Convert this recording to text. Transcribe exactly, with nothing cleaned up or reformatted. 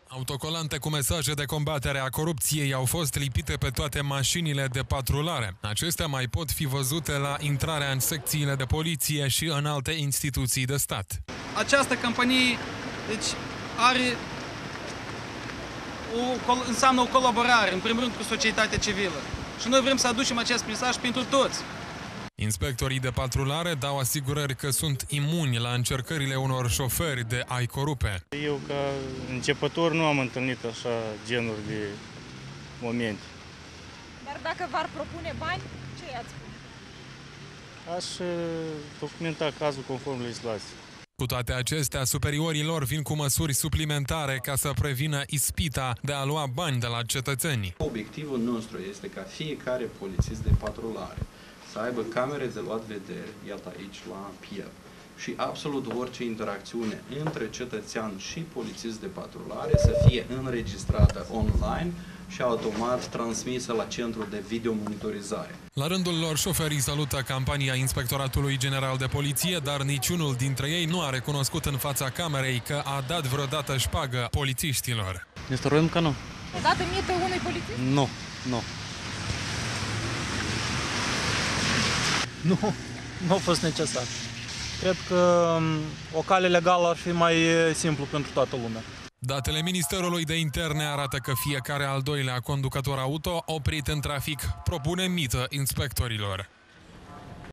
Autocolante cu mesaje de combatere a corupției au fost lipite pe toate mașinile de patrulare. Acestea mai pot fi văzute la intrarea în secțiile de poliție și în alte instituții de stat. Această campanie deci, are o, înseamnă o colaborare, în primul rând, cu societatea civilă. Și noi vrem să aducem acest mesaj pentru toți. Inspectorii de patrulare dau asigurări că sunt imuni la încercările unor șoferi de a-i corupe. Eu, ca începător, nu am întâlnit așa genuri de momente. Dar dacă v-ar propune bani, ce i-ați spune? Aș documenta cazul conform legislației. Cu toate acestea, superiorii lor vin cu măsuri suplimentare ca să prevină ispita de a lua bani de la cetățeni. Obiectivul nostru este ca fiecare polițist de patrulare să aibă camere de luat vedere, iată aici la piept, și absolut orice interacțiune între cetățean și polițist de patrulare să fie înregistrată online și automat transmisă la centrul de videomonitorizare. La rândul lor, șoferii salută campania Inspectoratului General de Poliție, dar niciunul dintre ei nu a recunoscut în fața camerei că a dat vreodată șpagă polițiștilor. Ne stăruim că nu. O dată mită unui polițist? Nu, nu. Nu, nu a fost necesar. Cred că o cale legală ar fi mai simplu pentru toată lumea. Datele Ministerului de Interne arată că fiecare al doilea conducător auto oprit în trafic propune mită inspectorilor.